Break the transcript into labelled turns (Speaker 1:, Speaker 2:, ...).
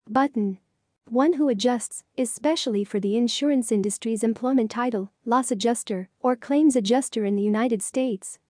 Speaker 1: Button. One who adjusts, especially for the insurance industry's employment title, loss adjuster or claims adjuster in the United States.